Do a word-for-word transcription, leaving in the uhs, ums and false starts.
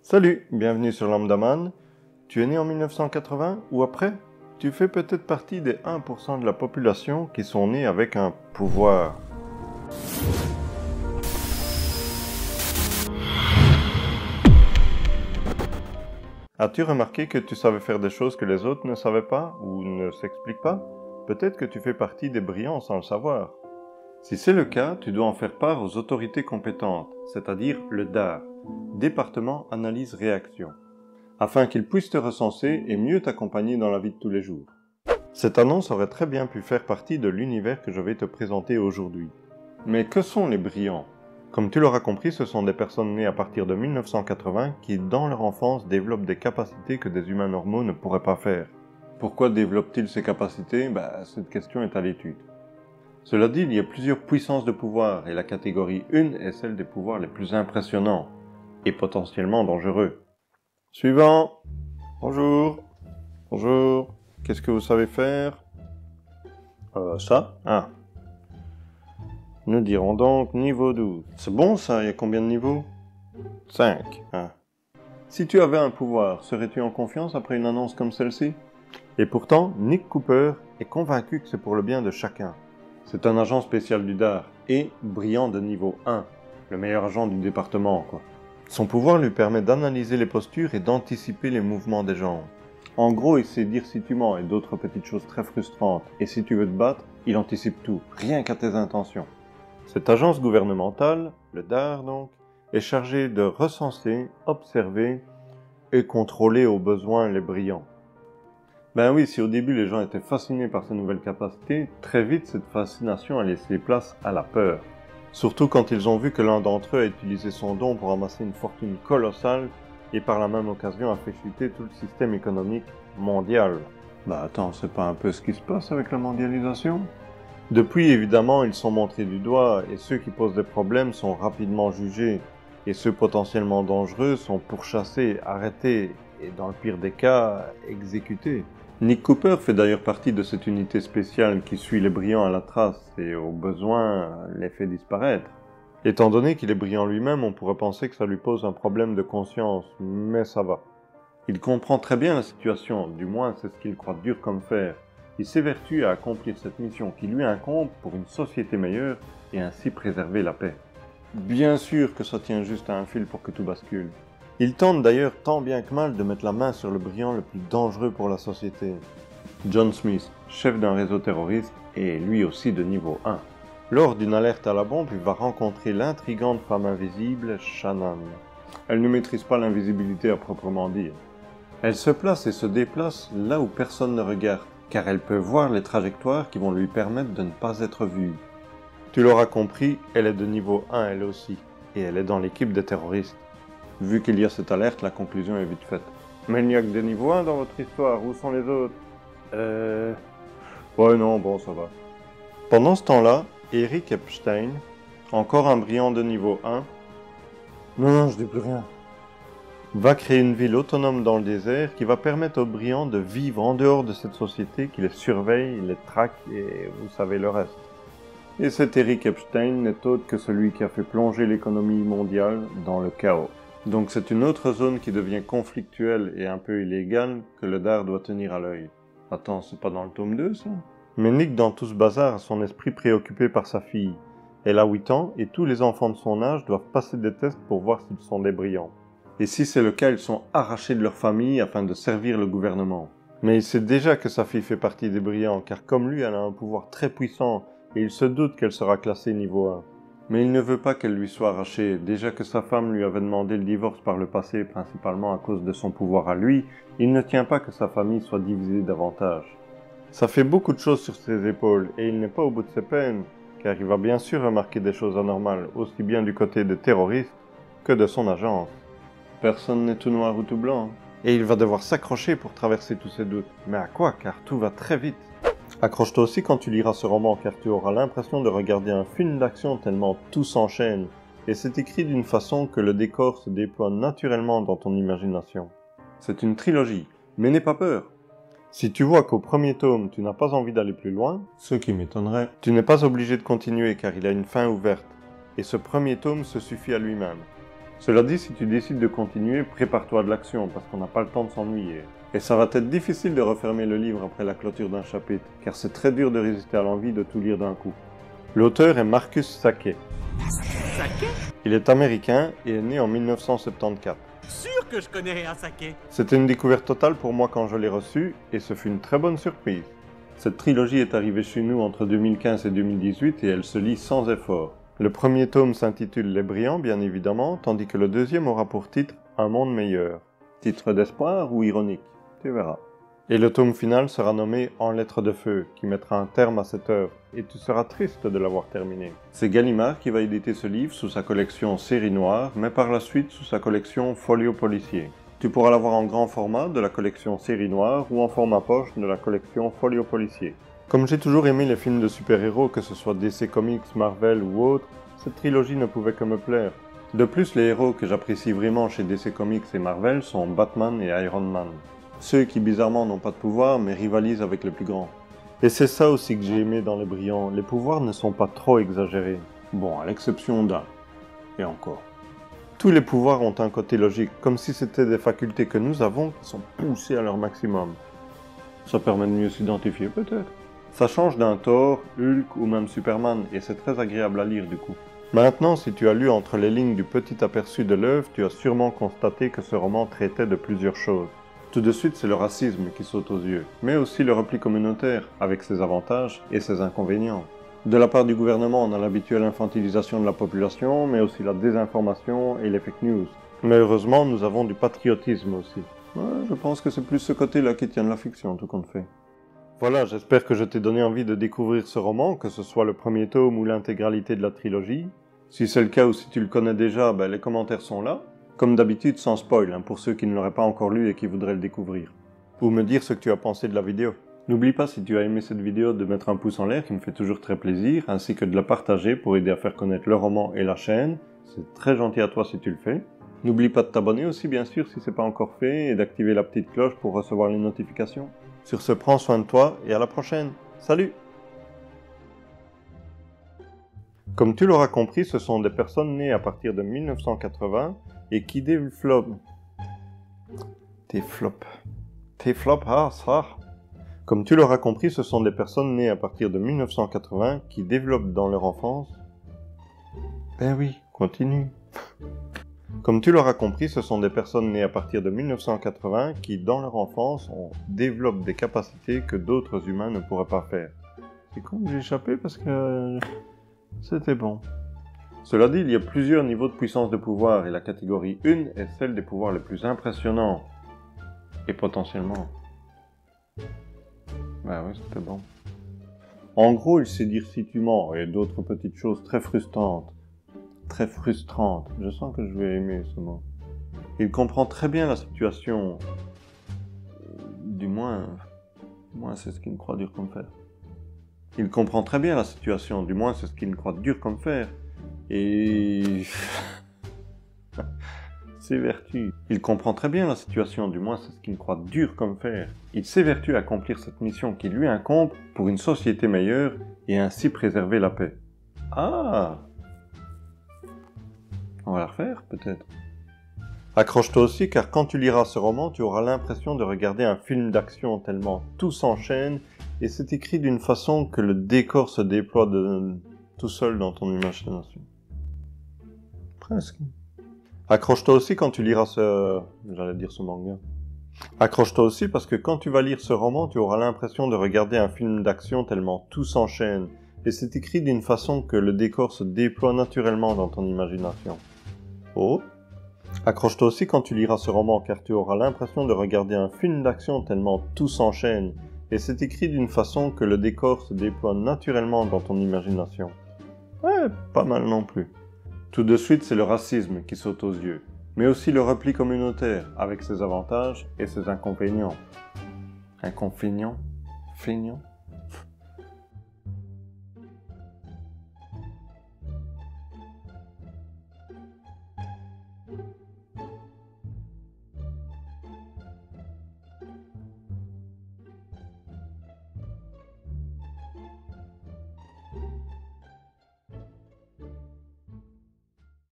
Salut, bienvenue sur Lambdaman. Tu es né en mille neuf cent quatre-vingts ou après? Tu fais peut-être partie des un pour cent de la population qui sont nés avec un pouvoir. As-tu remarqué que tu savais faire des choses que les autres ne savaient pas ou ne s'expliquent pas? Peut-être que tu fais partie des brillants sans le savoir. Si c'est le cas, tu dois en faire part aux autorités compétentes, c'est-à-dire le D A R, Département Analyse Réaction, afin qu'ils puissent te recenser et mieux t'accompagner dans la vie de tous les jours. Cette annonce aurait très bien pu faire partie de l'univers que je vais te présenter aujourd'hui. Mais que sont les brillants? Comme tu l'auras compris, ce sont des personnes nées à partir de mille neuf cent quatre-vingts qui, dans leur enfance, développent des capacités que des humains normaux ne pourraient pas faire. Pourquoi développent-ils ces capacités? Bah, cette question est à l'étude. Cela dit, il y a plusieurs puissances de pouvoir, et la catégorie un est celle des pouvoirs les plus impressionnants, et potentiellement dangereux. Suivant. Bonjour. Bonjour. Qu'est-ce que vous savez faire? Euh, ça. Ah. Nous dirons donc niveau douze. C'est bon ça, il y a combien de niveaux? cinq. Ah. Si tu avais un pouvoir, serais-tu en confiance après une annonce comme celle-ci? Et pourtant, Nick Cooper est convaincu que c'est pour le bien de chacun. C'est un agent spécial du D A R et brillant de niveau un, le meilleur agent du département, quoi. Son pouvoir lui permet d'analyser les postures et d'anticiper les mouvements des gens. En gros, il sait dire si tu mens et d'autres petites choses très frustrantes. Et si tu veux te battre, il anticipe tout, rien qu'à tes intentions. Cette agence gouvernementale, le D A R donc, est chargée de recenser, observer et contrôler au besoin les brillants. Ben oui, si au début les gens étaient fascinés par ces nouvelles capacités, très vite cette fascination a laissé place à la peur. Surtout quand ils ont vu que l'un d'entre eux a utilisé son don pour amasser une fortune colossale et par la même occasion a fait chuter tout le système économique mondial. Bah attends, c'est pas un peu ce qui se passe avec la mondialisation? Depuis, évidemment, ils sont montrés du doigt et ceux qui posent des problèmes sont rapidement jugés et ceux potentiellement dangereux sont pourchassés, arrêtés et dans le pire des cas, exécutés. Nick Cooper fait d'ailleurs partie de cette unité spéciale qui suit les brillants à la trace et au besoin les fait disparaître. Étant donné qu'il est brillant lui-même, on pourrait penser que ça lui pose un problème de conscience, mais ça va. Il comprend très bien la situation, du moins c'est ce qu'il croit dur comme fer. Il s'évertue à accomplir cette mission qui lui incombe pour une société meilleure et ainsi préserver la paix. Bien sûr que ça tient juste à un fil pour que tout bascule. Il tente d'ailleurs tant bien que mal de mettre la main sur le brillant le plus dangereux pour la société. John Smith, chef d'un réseau terroriste, est lui aussi de niveau un. Lors d'une alerte à la bombe, il va rencontrer l'intrigante femme invisible, Shannon. Elle ne maîtrise pas l'invisibilité à proprement dire. Elle se place et se déplace là où personne ne regarde, car elle peut voir les trajectoires qui vont lui permettre de ne pas être vue. Tu l'auras compris, elle est de niveau un elle aussi, et elle est dans l'équipe des terroristes. Vu qu'il y a cette alerte, la conclusion est vite faite. Mais il n'y a que des niveaux un dans votre histoire, où sont les autres? Euh... Ouais non, bon ça va. Pendant ce temps-là, Eric Epstein, encore un brillant de niveau un, non non je dis plus rien, va créer une ville autonome dans le désert qui va permettre aux brillants de vivre en dehors de cette société qui les surveille, les traque et vous savez le reste. Et cet Eric Epstein n'est autre que celui qui a fait plonger l'économie mondiale dans le chaos. Donc c'est une autre zone qui devient conflictuelle et un peu illégale que le D A R doit tenir à l'œil. Attends, c'est pas dans le tome deux ça? Mais Nick dans tout ce bazar a son esprit préoccupé par sa fille. Elle a huit ans et tous les enfants de son âge doivent passer des tests pour voir s'ils sont des brillants. Et si c'est le cas, ils sont arrachés de leur famille afin de servir le gouvernement. Mais il sait déjà que sa fille fait partie des brillants car comme lui, elle a un pouvoir très puissant et il se doute qu'elle sera classée niveau un. Mais il ne veut pas qu'elle lui soit arrachée, déjà que sa femme lui avait demandé le divorce par le passé, principalement à cause de son pouvoir à lui, il ne tient pas que sa famille soit divisée davantage. Ça fait beaucoup de choses sur ses épaules, et il n'est pas au bout de ses peines, car il va bien sûr remarquer des choses anormales, aussi bien du côté des terroristes que de son agence. Personne n'est tout noir ou tout blanc, et il va devoir s'accrocher pour traverser tous ses doutes. Mais à quoi, car tout va très vite. Accroche-toi aussi quand tu liras ce roman car tu auras l'impression de regarder un film d'action tellement tout s'enchaîne et c'est écrit d'une façon que le décor se déploie naturellement dans ton imagination. C'est une trilogie, mais n'aie pas peur. Si tu vois qu'au premier tome tu n'as pas envie d'aller plus loin, ce qui m'étonnerait, tu n'es pas obligé de continuer car il a une fin ouverte et ce premier tome se suffit à lui-même. Cela dit, si tu décides de continuer, prépare-toi de l'action, parce qu'on n'a pas le temps de s'ennuyer. Et ça va être difficile de refermer le livre après la clôture d'un chapitre, car c'est très dur de résister à l'envie de tout lire d'un coup. L'auteur est Marcus Sacquet. Sacquet? Il est américain et est né en mille neuf cent soixante-quatorze. Sûr que je connais un Sacquet. C'était une découverte totale pour moi quand je l'ai reçu, et ce fut une très bonne surprise. Cette trilogie est arrivée chez nous entre deux mille quinze et deux mille dix-huit et elle se lit sans effort. Le premier tome s'intitule Les Brillants, bien évidemment, tandis que le deuxième aura pour titre Un monde meilleur. Titre d'espoir ou ironique? Tu verras. Et le tome final sera nommé En lettres de feu, qui mettra un terme à cette œuvre, et tu seras triste de l'avoir terminé. C'est Gallimard qui va éditer ce livre sous sa collection Série Noire, mais par la suite sous sa collection Folio Policier. Tu pourras l'avoir en grand format de la collection Série Noire ou en format poche de la collection Folio Policier. Comme j'ai toujours aimé les films de super-héros, que ce soit D C Comics, Marvel ou autre, cette trilogie ne pouvait que me plaire. De plus, les héros que j'apprécie vraiment chez D C Comics et Marvel sont Batman et Iron Man. Ceux qui bizarrement n'ont pas de pouvoir mais rivalisent avec les plus grands. Et c'est ça aussi que j'ai aimé dans Les Brillants, les pouvoirs ne sont pas trop exagérés. Bon, à l'exception d'un. Et encore. Tous les pouvoirs ont un côté logique, comme si c'était des facultés que nous avons qui sont poussées à leur maximum. Ça permet de mieux s'identifier peut-être. Ça change d'un Thor, Hulk ou même Superman, et c'est très agréable à lire du coup. Maintenant, si tu as lu entre les lignes du petit aperçu de l'œuvre, tu as sûrement constaté que ce roman traitait de plusieurs choses. Tout de suite, c'est le racisme qui saute aux yeux, mais aussi le repli communautaire, avec ses avantages et ses inconvénients. De la part du gouvernement, on a l'habituelle infantilisation de la population, mais aussi la désinformation et les fake news. Mais heureusement, nous avons du patriotisme aussi. Ouais, je pense que c'est plus ce côté-là qui tient de la fiction, tout compte fait. Voilà, j'espère que je t'ai donné envie de découvrir ce roman, que ce soit le premier tome ou l'intégralité de la trilogie. Si c'est le cas ou si tu le connais déjà, ben les commentaires sont là. Comme d'habitude, sans spoil, hein, pour ceux qui ne l'auraient pas encore lu et qui voudraient le découvrir. Ou me dire ce que tu as pensé de la vidéo. N'oublie pas, si tu as aimé cette vidéo, de mettre un pouce en l'air, qui me fait toujours très plaisir, ainsi que de la partager pour aider à faire connaître le roman et la chaîne. C'est très gentil à toi si tu le fais. N'oublie pas de t'abonner aussi, bien sûr, si ce n'est pas encore fait, et d'activer la petite cloche pour recevoir les notifications. Sur ce, prends soin de toi et à la prochaine. Salut! Comme tu l'auras compris, ce sont des personnes nées à partir de mille neuf cent quatre-vingts et qui développent... Tes flops. Tes flops, ah, ça. Comme tu l'auras compris, ce sont des personnes nées à partir de mille neuf cent quatre-vingts qui développent dans leur enfance... Ben oui, continue. Comme tu l'auras compris, ce sont des personnes nées à partir de mille neuf cent quatre-vingts qui, dans leur enfance, on développent des capacités que d'autres humains ne pourraient pas faire. C'est con que j'ai échappé parce que... c'était bon. Cela dit, il y a plusieurs niveaux de puissance de pouvoir et la catégorie un est celle des pouvoirs les plus impressionnants. Et potentiellement. Bah ouais, c'était bon. En gros, il sait dire si tu mens et d'autres petites choses très frustrantes. Très frustrante. Je sens que je vais aimer ce mot. Il comprend très bien la situation. Du moins, du moins c'est ce qu'il me croit dur comme fer. Il comprend très bien la situation, du moins c'est ce qu'il me croit dur comme fer. Et... s'évertue. Il comprend très bien la situation, du moins c'est ce qu'il croit dur comme fer. Il s'évertue à accomplir cette mission qui lui incombe pour une société meilleure et ainsi préserver la paix. Ah! On va la refaire, peut-être. Accroche-toi aussi, car quand tu liras ce roman, tu auras l'impression de regarder un film d'action tellement tout s'enchaîne, et c'est écrit d'une façon que le décor se déploie de... tout seul dans ton imagination. Presque. Accroche-toi aussi quand tu liras ce... j'allais dire ce manga. Accroche-toi aussi parce que quand tu vas lire ce roman, tu auras l'impression de regarder un film d'action tellement tout s'enchaîne, et c'est écrit d'une façon que le décor se déploie naturellement dans ton imagination. Oh. Accroche-toi aussi quand tu liras ce roman, car tu auras l'impression de regarder un film d'action tellement tout s'enchaîne, et c'est écrit d'une façon que le décor se déploie naturellement dans ton imagination. Ouais, pas mal non plus. Tout de suite, c'est le racisme qui saute aux yeux, mais aussi le repli communautaire, avec ses avantages et ses inconvénients. Inconvénients? Feignants?